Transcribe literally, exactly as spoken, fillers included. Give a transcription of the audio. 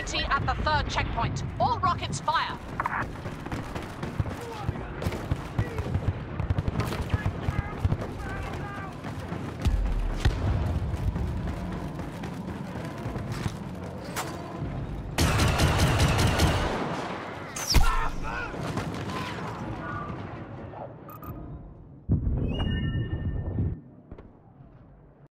activity at the third checkpoint. All rockets fire.